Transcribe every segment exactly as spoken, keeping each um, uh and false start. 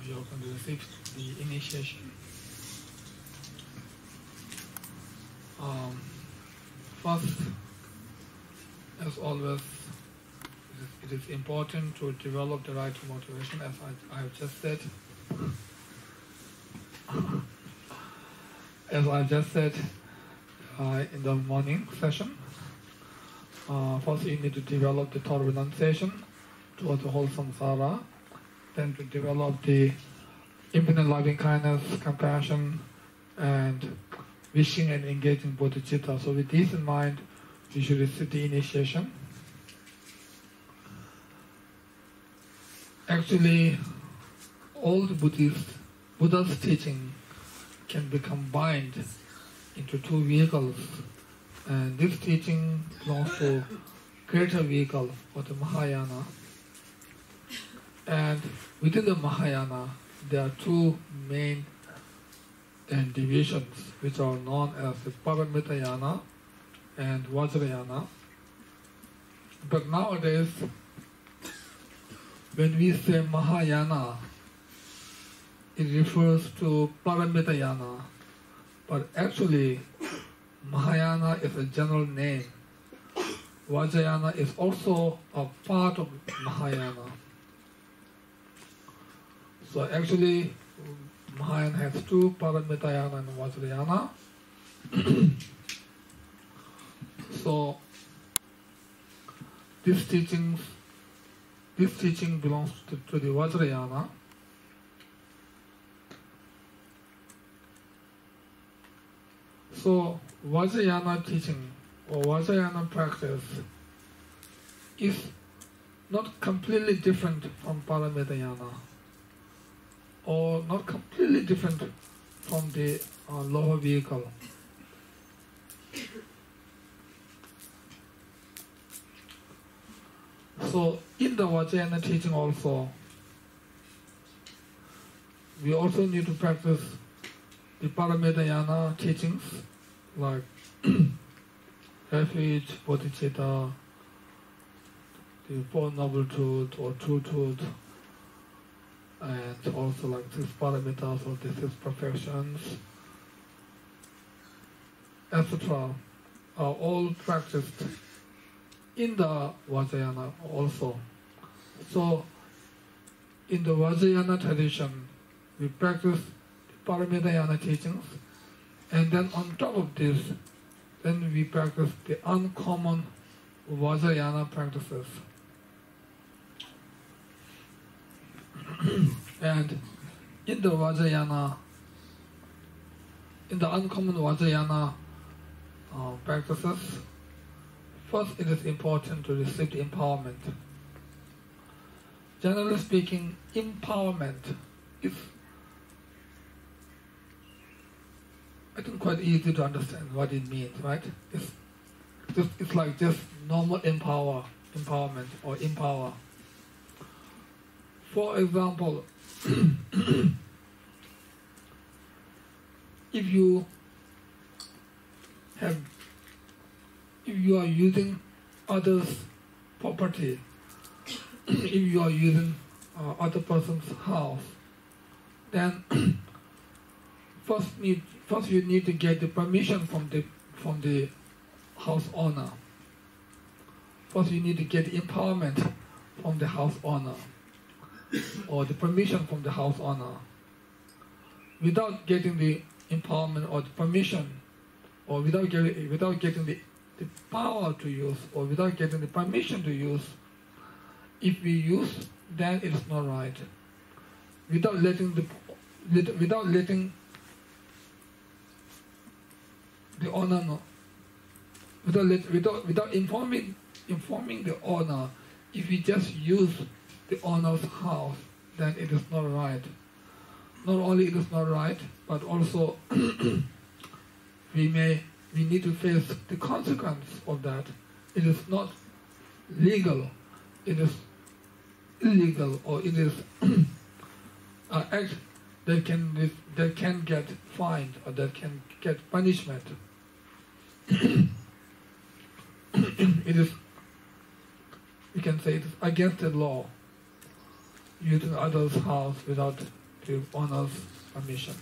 you're going to receive the initiation. Um, first, as always, it is important to develop the right motivation, as I, I have just said. As I just said uh, in the morning session, uh, first you need to develop the thought renunciation towards the whole samsara, then to develop the infinite loving kindness, compassion, and wishing and engaging bodhicitta. So with this in mind, you should receive the initiation. Actually, all the Buddhist, Buddha's teaching can be combined into two vehicles. And this teaching belongs to greater vehicle or the Mahayana. And within the Mahayana, there are two main uh, divisions, which are known as the Paramitayana and Vajrayana. But nowadays, when we say Mahayana, it refers to Paramitayana. But actually, Mahayana is a general name. Vajrayana is also a part of Mahayana. So actually, Mahayana has two, Paramitayana and Vajrayana. So this teaching, this teaching belongs to, to the Vajrayana. So Vajrayana teaching or Vajrayana practice is not completely different from Paramitayana, or not completely different from the uh, lower vehicle. So in the Vajrayana teaching also, we also need to practice the Paramitayana teachings like refuge, bodhicitta, the Four Noble Truth or True Truth, and also like six paramitas or the six perfections, et cetera, are all practiced in the Vajrayana also. So in the Vajrayana tradition, we practice the Paramitayana teachings, and then on top of this, then we practice the uncommon Vajrayana practices. And in the Vajrayana, in the uncommon Vajrayana uh, practices, first it is important to receive the empowerment. Generally speaking, empowerment is, I think, quite easy to understand what it means, right? It's just, it's like just normal empower, empowerment or empower. For example, if you have, if you are using others' property, if you are using uh, other person's house, then first need first you need to get the permission from the from the house owner. First you need to get the empowerment from the house owner, or the permission from the house owner. Without getting the empowerment or the permission, or without getting without getting the, the power to use, or without getting the permission to use, if we use, then it is not right. Without letting the without letting the owner know, without let, without without informing informing the owner, if we just use the owner's house, then it is not right. Not only it is not right, but also we may we need to face the consequence of that. It is not legal. It is illegal, or it is an act that can that can get fined or that can get punishment. It is, we can say, it is against the law, using others' house without the owner's permission.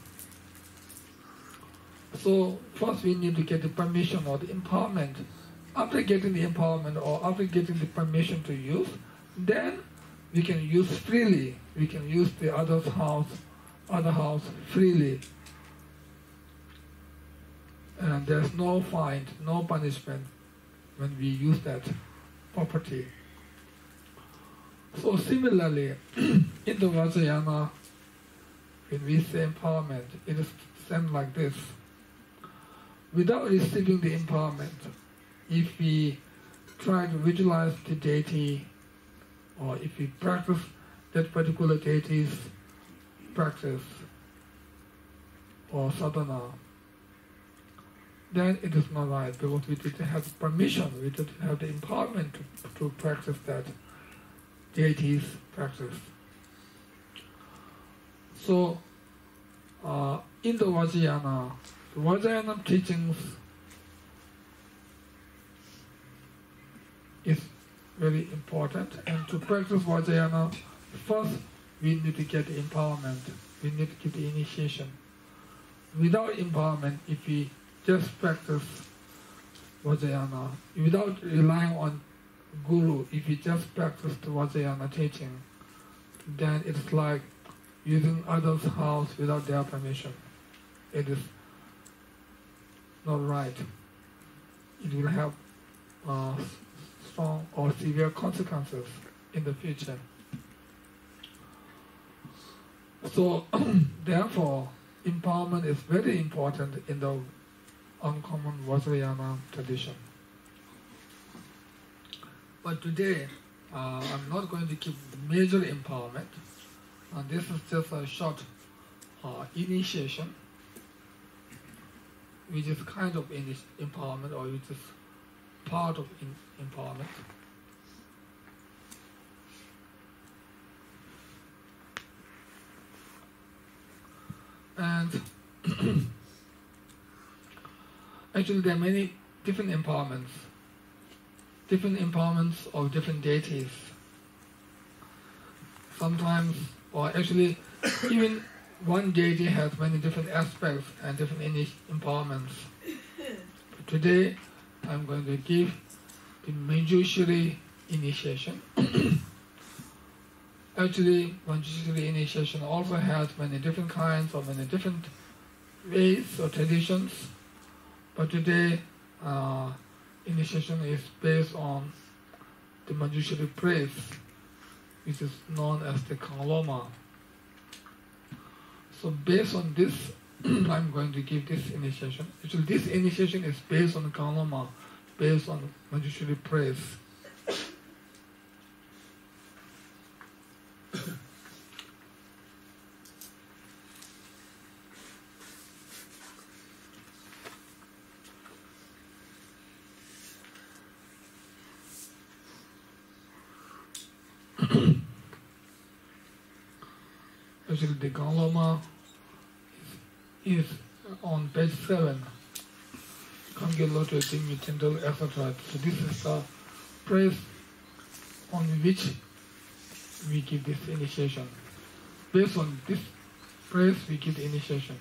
So first we need to get the permission or the empowerment. After getting the empowerment or after getting the permission to use, then we can use freely. We can use the other's house, other house freely. And there's no fine, no punishment when we use that property. So similarly, in the Vajrayana, when we say empowerment, it is same like this. Without receiving the empowerment, if we try to visualize the deity, or if we practice that particular deity's practice or sadhana, then it is not right, because we didn't have permission, we didn't have the empowerment to, to practice that deity's practice. So, uh, in the Vajrayana, the Vajrayana teachings is very important, and to practice Vajrayana, first we need to get the empowerment, we need to get the initiation. Without empowerment, if we just practice Vajrayana, without relying on Guru, if we just practice the Vajrayana teaching, then it's like using others' house without their permission. It is not right. It will have uh, strong or severe consequences in the future. So, therefore, empowerment is very important in the uncommon Vajrayana tradition. But today, uh, I'm not going to give major empowerment. And this is just a short uh, initiation, which is kind of in empowerment, or which is part of in empowerment. And actually there are many different empowerments, different empowerments of different deities. Sometimes, or actually, even one deity has many different aspects and different empowerments. But today, I'm going to give the Manjushri initiation. Actually, Manjushri initiation also has many different kinds or many different ways or traditions. But today, uh, initiation is based on the Manjushri praise, which is known as the Kangloma. So based on this, I'm going to give this initiation. Actually, this initiation is based on Kangloma, based on Manjushri praise. Actually, the Kangloma is, is on page seven. Kangeloto, Dimi, Tendel, et cetera. So this is the praise on which we give this initiation. Based on this praise, we give the initiation.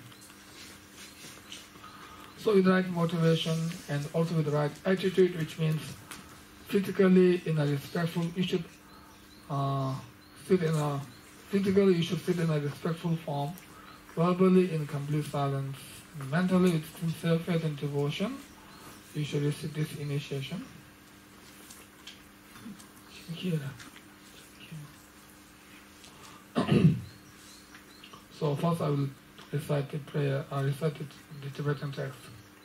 So with the right motivation and also with the right attitude, which means physically in a respectful, you should uh, sit in a Physically, you should sit in a respectful form, verbally in complete silence, mentally with sincere faith and devotion. You should receive this initiation. So first I will recite the prayer, I recite the Tibetan text.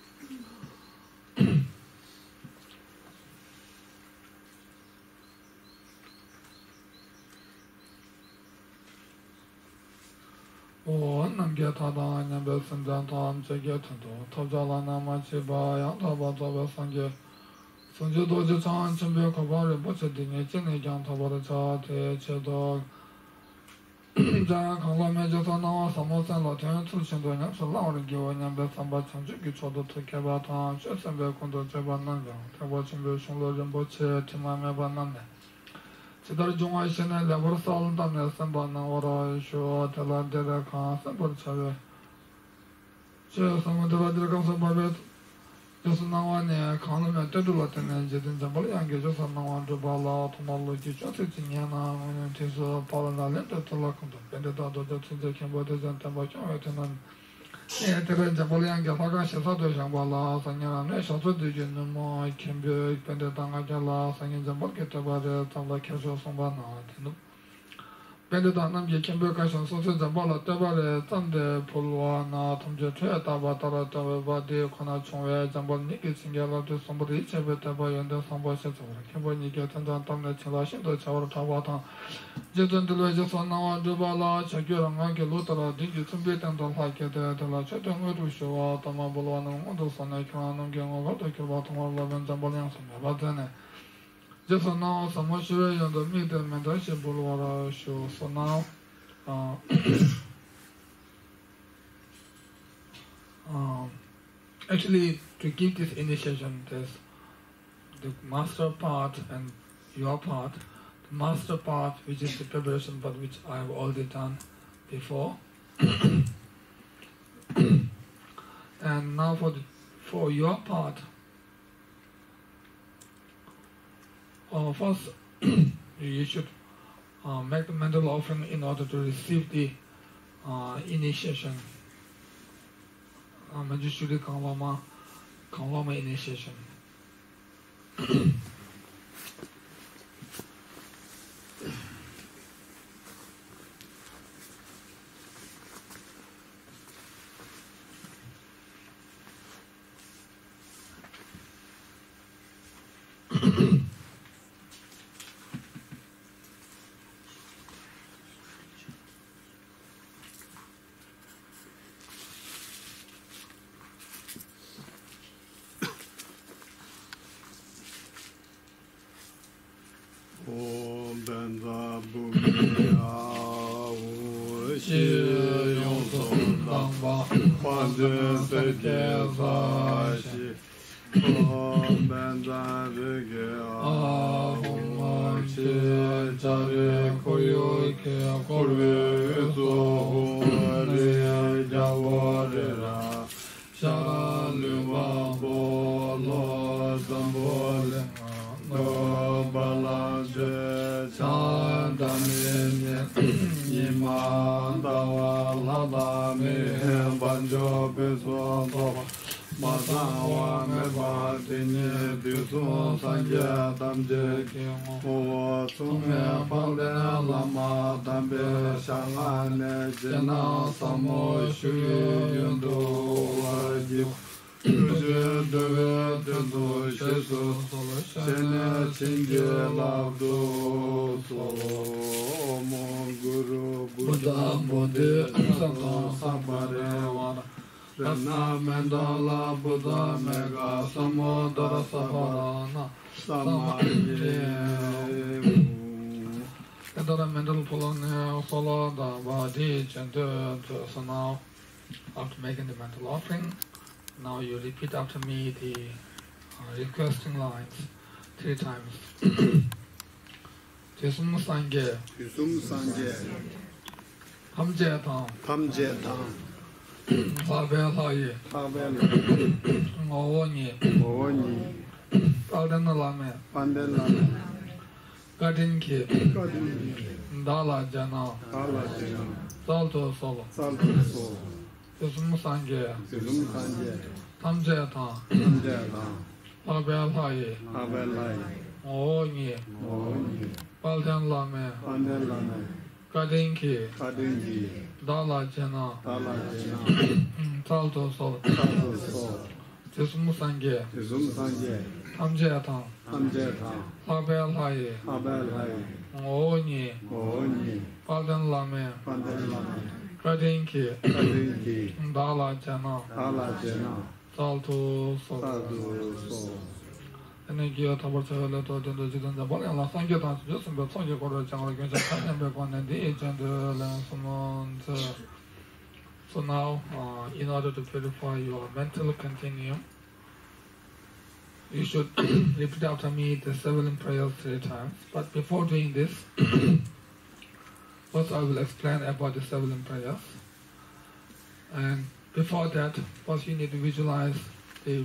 O namgya tada nyambe sanjan tam chegya tando tabjala nama chiba yang taba taba sangye sangye doje chan chimbe kabare boche dinge chene jang tabara cha te che dog jang kangla meja ta nawa samosan la ten tsu shindo nyam sa lao ringi wa nyambe samba chanchu ki chodo to keba ta che sembe kondo cheba nanjang taba chimbe shunglo rinpo che tima meba nanne Chidar Junga Shana Lever Sal Damna Samba Navara Shua Tela Dera Khan Samba Chave. Shia Samadra Dirkam Sababet. Just now on a column at Tedulatin and Jedin Jambalian, just now on the Bala, Tomology, Josetiana, and it is a Palana letter to Lacon, Bendada, the Cambodians and Tambacho, and Jambalian, Galaga, Shasato Jambala, Sanya, Nation, Genoma, Kimbe, Bendadanga Jala, Sangin Zambalketa, Tamba Casio Sambana. Benedana Kimbe Cassion, Sosa Zambala, Tabare, Tande, Pulwana, Tomja, Tabatara, Tabadi, Konachon, Zambal Niki, Singala, to somebody, Chabetaba, and the Samba Sets, Kimberly get and Tom Chilash, the Tower Tawata. Jeton to Legis on now, Dubala, Chakura, Manki, Lutera, Digi, Sumbit, and the like it, the Lachetan, to show Tamabulan, Modosan, Ekran, Gamma, the Kilowatt, eleven Zambalians, but then. Just so now, some much on the middle mentorship Boulevard show. So now, uh, um, actually, to give this initiation, there's the master part and your part. The master part, which is the preparation part, which I have already done before. And now for the for your part. Uh, first, you should uh, make the mental offering in order to receive the uh, initiation. Uh, Manjushuri Kanvama, Kanvama initiation. Mandala Buddha Mega Samodara Savarana Samaye Mandala Mental Pulana follow the body gender. So now, after making the mental offering, now you repeat after me the uh, requesting lines three times. Tisum Sangye Tisum Sangye Hamje Tang Hamje Tang Fabel Fabel Ovoni Ovoni Paldana Lame Pandela Gadinki Gadinki Dala Jana Dala Jana Salto Solo Salto Solo Tisum Sangye Tisum Sangye Hamje Tang Hamje Tang Fabel Fabel Ovoni Ovoni Paldan Lame Pandela Gadinki Gadinki Dala Jana Dala Jana Salto Solo Salto Solo Tisum Sangye Tisum Sangye Hamje Tang Hamje Tang Fabel Fabel Ovoni Ovoni Paldan Lame Pandela Gadinki Gadinki Dala Jana Dala Jana Salto Solo Salto Solo Energia tabarcayla to the Jidanda Balala Sangatan, just about Sonja Gora Jangal against Back and the agent Lansomont. So now, uh, in order to purify your mental continuum, you should repeat after me the seven prayers three times. But before doing this, first I will explain about the seven prayers. And before that, first you need to visualize the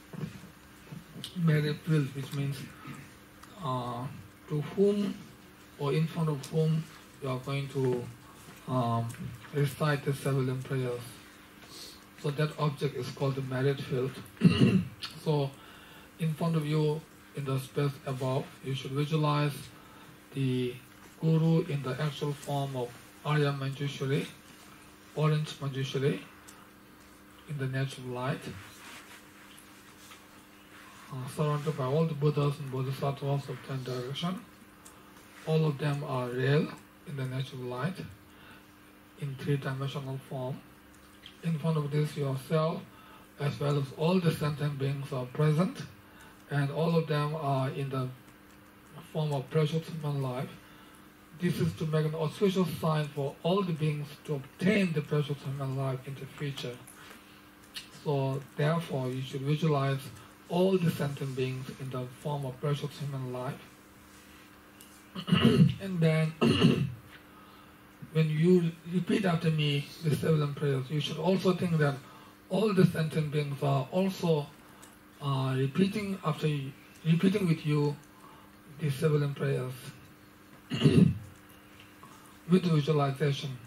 merit field, which means uh, to whom or in front of whom you are going to um, recite the seven prayers. So that object is called the merit field. So in front of you, in the space above, you should visualize the Guru in the actual form of Arya Manjushri, orange Manjushri, in the natural light, uh, surrounded by all the Buddhas and Bodhisattvas of ten direction. All of them are real in the natural light, in three-dimensional form. In front of this, yourself, as well as all the sentient beings are present, and all of them are in the form of precious human life. This is to make an auspicious sign for all the beings to obtain the precious human life in the future. So therefore, you should visualize all the sentient beings in the form of precious human life. And then, when you repeat after me the seven prayers, you should also think that all the sentient beings are also uh, repeating after you, repeating with you the seven prayers with visualization.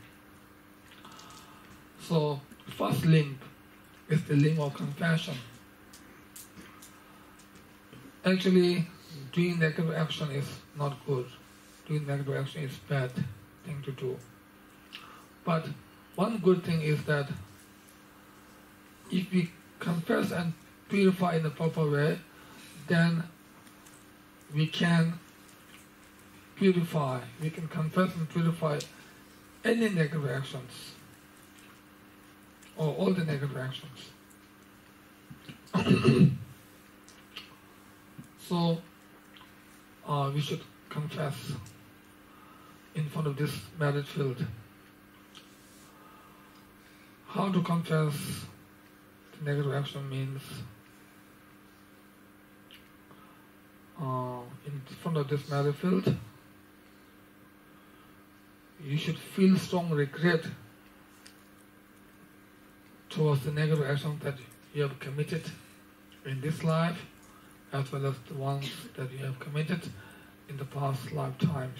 So, first limb is the limb of compassion. Actually, doing negative action is not good. Doing negative action is bad thing to do. But one good thing is that if we confess and purify in the proper way, then we can purify, we can confess and purify any negative actions, or all the negative actions. So, uh, we should confess in front of this merit field. How to confess the negative action means, uh, in front of this merit field, you should feel strong regret towards the negative actions that you have committed in this life, as well as the ones that you have committed in the past lifetimes.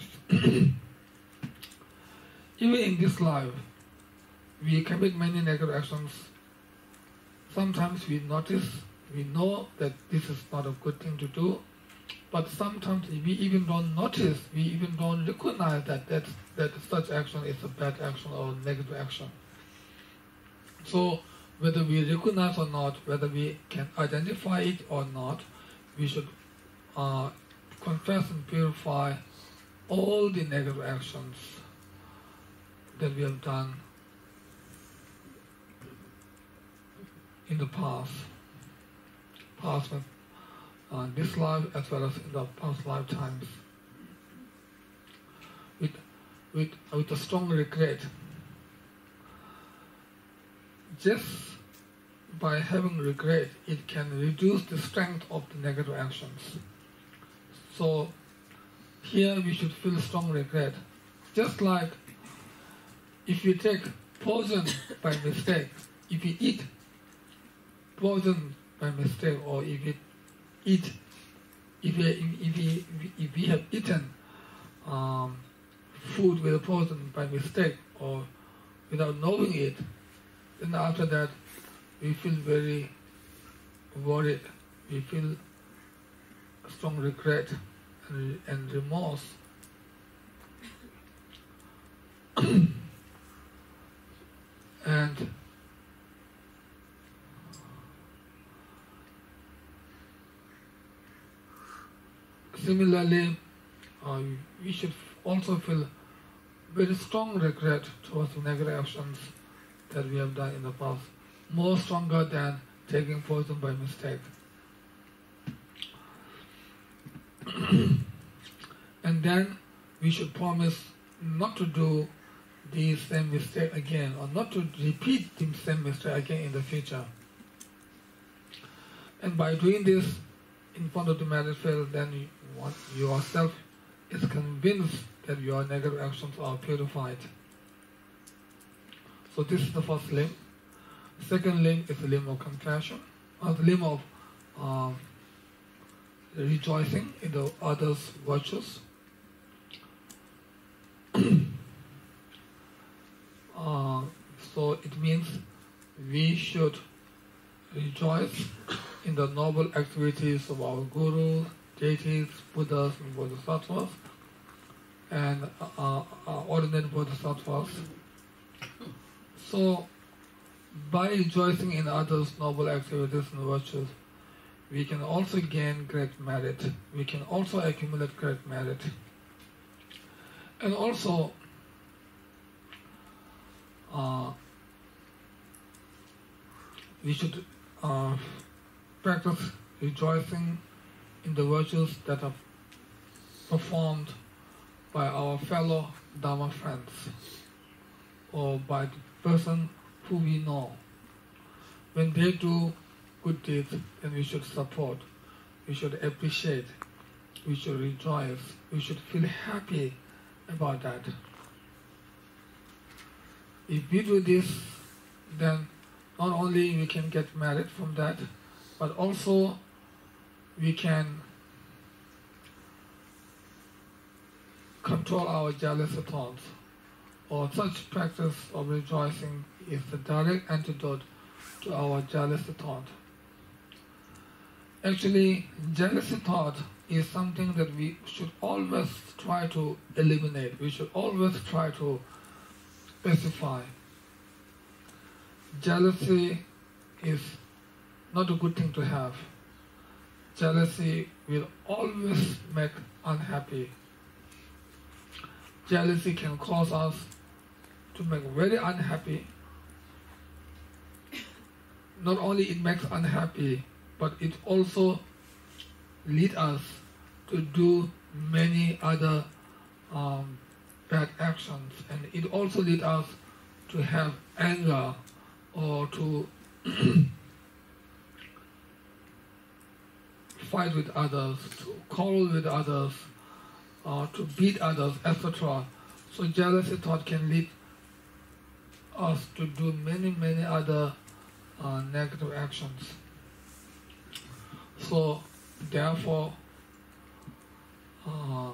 Even in this life, we commit many negative actions. Sometimes we notice, we know that this is not a good thing to do, but sometimes we even don't notice, we even don't recognize that that, that such action is a bad action or a negative action. So whether we recognize or not, whether we can identify it or not, we should uh, confess and purify all the negative actions that we have done in the past, past uh, this life as well as in the past lifetimes, with with with a strong regret. Just by having regret, it can reduce the strength of the negative actions. So here we should feel strong regret. Just like if you take poison by mistake, if you eat poison by mistake, or if you eat, if you, if you, if you have eaten um, food with poison by mistake or without knowing it, then after that we feel very worried, we feel strong regret and, and remorse. And similarly, uh, we should also feel very strong regret towards the negative actions that we have done in the past, more stronger than taking poison by mistake. And then we should promise not to do the same mistake again, or not to repeat the same mistake again in the future. And by doing this, in front of the marriage field, then you, what, yourself is convinced that your negative actions are purified. So this is the first limb. Second limb is the limb of compassion, or the limb of uh, rejoicing in the others' virtues. uh, so it means we should rejoice in the noble activities of our gurus, deities, Buddhas, and Bodhisattvas, and uh, uh, ordinary Bodhisattvas. So, by rejoicing in others' noble activities and virtues, we can also gain great merit. We can also accumulate great merit. And also, uh, we should uh, practice rejoicing in the virtues that are performed by our fellow Dharma friends or by the person who we know. When they do good deeds, then we should support, we should appreciate, we should rejoice, we should feel happy about that. If we do this, then not only we can get merit from that, but also we can control our jealous thoughts. Or such practice of rejoicing is the direct antidote to our jealous thought. Actually, jealousy thought is something that we should always try to eliminate. We should always try to specify. Jealousy is not a good thing to have. Jealousy will always make unhappy. Jealousy can cause us to make very unhappy. Not only it makes unhappy, but it also leads us to do many other um, bad actions, and it also leads us to have anger or to fight with others, to quarrel with others, or to beat others, et cetera. So jealousy thought can lead us to do many, many other uh, negative actions. So, therefore, uh,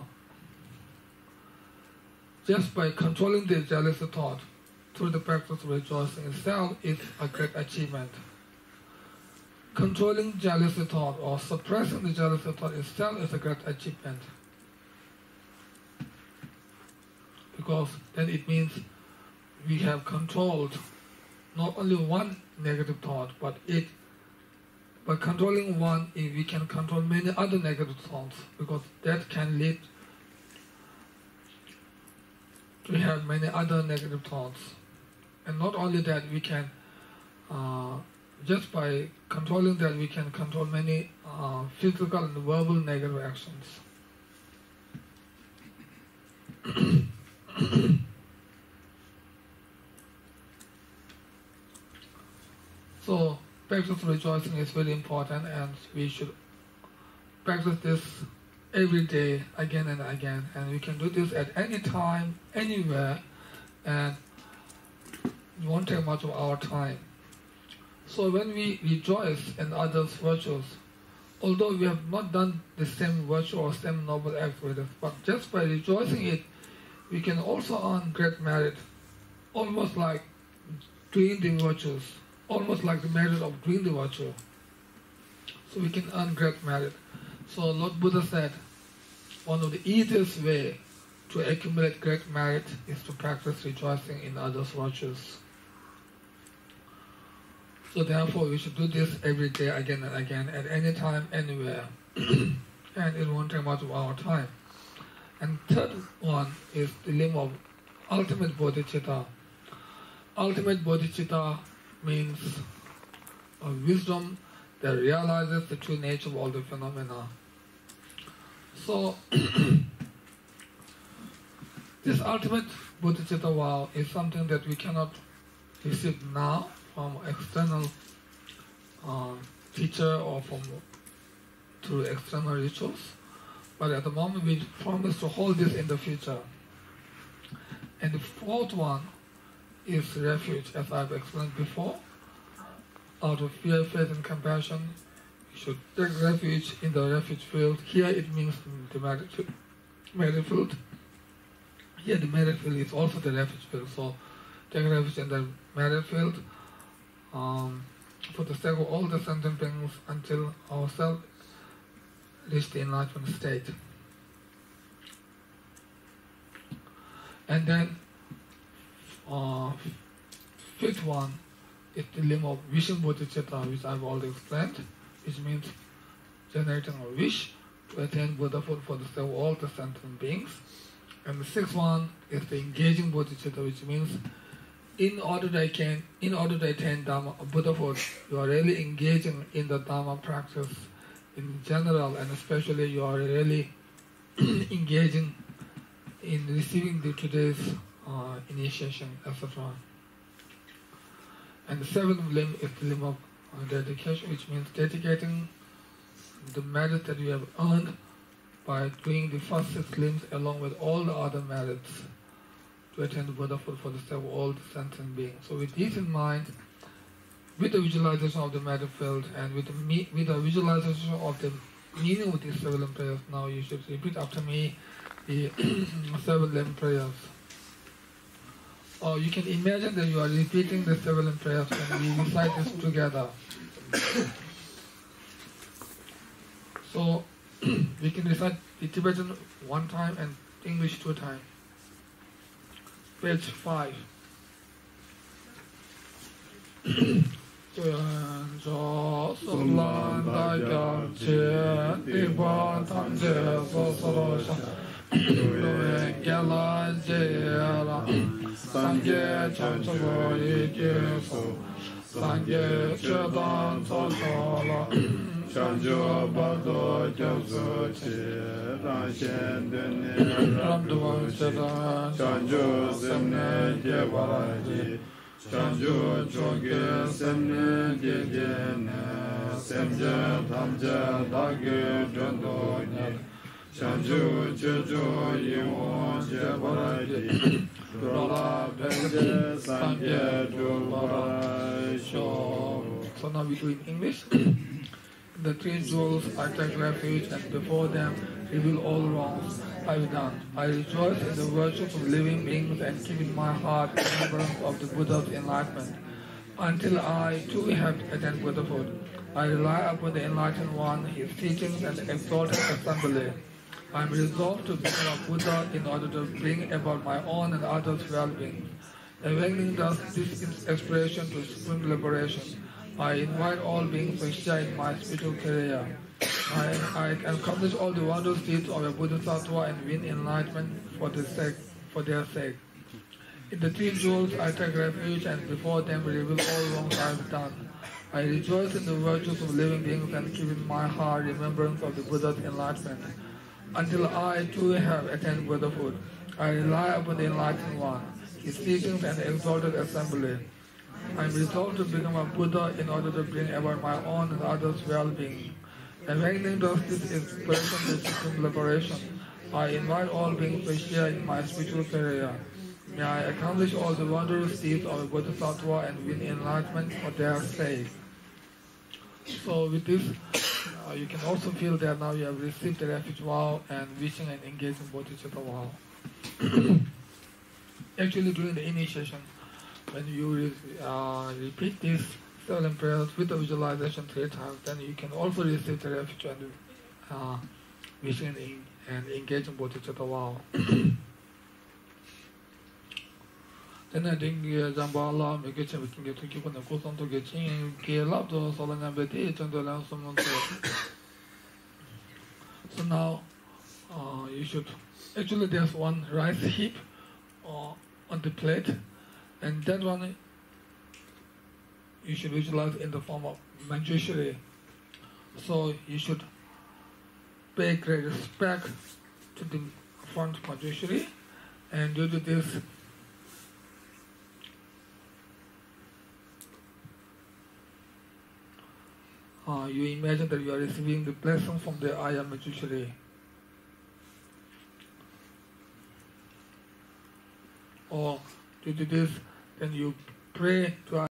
just by controlling the jealousy thought through the practice of rejoicing itself is a great achievement. Controlling jealousy thought or suppressing the jealousy thought itself is a great achievement. Because then it means we have controlled not only one negative thought, but it, by controlling one, we can control many other negative thoughts, because that can lead to have many other negative thoughts. And not only that, we can, uh, just by controlling that, we can control many uh, physical and verbal negative actions. So, practice rejoicing is very important, and we should practice this every day, again and again. And we can do this at any time, anywhere, and it won't take much of our time. So when we rejoice in others' virtues, although we have not done the same virtue or same noble act with us, but just by rejoicing it, we can also earn great merit, almost like doing the virtues, almost like the merit of doing the virtue. So we can earn great merit. So Lord Buddha said, one of the easiest way to accumulate great merit is to practice rejoicing in others' virtues. So therefore we should do this every day, again and again, at any time, anywhere. And it won't take much of our time. And third one is the limb of ultimate bodhicitta. Ultimate bodhicitta means a wisdom that realizes the true nature of all the phenomena. So, this ultimate bodhicitta vow is something that we cannot receive now from external uh, teacher or from through external rituals. But at the moment we promise to hold this in the future. And the fourth one is refuge, as I've explained before. Out of fear, faith, and compassion, you should take refuge in the refuge field. Here it means the merit field. Here the merit field is also the refuge field. So take refuge in the merit field um, for the sake of all the sentient beings until ourselves reach the enlightenment state. And then uh, fifth one is the limb of wishing bodhicitta, which I've already explained, which means generating a wish to attain Buddhahood for the sake of all the sentient beings. And the sixth one is the engaging bodhicitta, which means in order to attain, in order to attain Dharma, Buddhahood, you are really engaging in the Dharma practice in general, and especially you are really engaging in receiving the today's uh, initiation, et cetera. And the seventh limb is the limb of uh, dedication, which means dedicating the merit that you have earned by doing the first six limbs along with all the other merits to attain the Buddhahood for the sake of all the sentient beings. So with this in mind, with the visualization of the merit field and with the, me with the visualization of the meaning of these seven limb prayers, now you should repeat after me the seven limb prayers. Or you can imagine that you are repeating the seven limb prayers when we recite this together. So we can recite the Tibetan one time and English two times. Page five. Cho Sulan Daya Che Tiba Tamje Sosoro Loe Gela Jera Sangye Chanchogo Yike So Sangye Chedan Sosola Chanjo Bado Josu Che Rashen Dene Ramduan Chedan Chanjo Semne Jebaraji Chanjo Choge Semne Jejene Semje Tamje Dage Jondo Nye Chanjo Chejo Yewon Jebaraji Rola Benje Sangye Jubara Sho. So now we do in English. The three jewels I take refuge, and before them reveal all wrongs I've done. I rejoice in the virtues of living beings and keep in my heart the remembrance of the Buddha's enlightenment. Until I too have attained Buddhahood, I rely upon the Enlightened One, His teachings and exalted assembly. I am resolved to become a Buddha in order to bring about my own and others' well-being. Awakening thus this expression to supreme liberation, I invite all beings to share in my spiritual career. I, I accomplish all the wondrous deeds of a Bodhisattva and win enlightenment for, the sake, for their sake. In the three jewels I take refuge, and before them reveal all wrongs I have done. I rejoice in the virtues of living beings and keep in my heart remembrance of the Buddha's enlightenment. Until I too have attained Buddhahood, I rely upon the Enlightened One, His teachings and exalted assembly. I am resolved to become a Buddha in order to bring about my own and others' well-being. Awakening thus this expression to supreme liberation, I invite all beings to share in my spiritual career. May I accomplish all the wondrous deeds of a Bodhisattva and win enlightenment for their sake. So with this, uh, you can also feel that now you have received the refuge vow and wishing and engaging bodhicitta vow. Actually, during the initiation, when you re uh, repeat these seven prayers with the visualization three times, then you can also receive the refuge and uh, wishing and engaging bodhicitta vow. Then I think Jambala make it to get to keep on the course on to get in, get up to Solana Betty, and the last someone. So now uh, you should actually there's one rice heap uh, on the plate, and that one you should visualize in the form of Manjushri. So you should pay great respect to the front Manjushri, and due to this uh, you imagine that you are receiving the blessing from the I am Jushri. Or to do this, then you pray to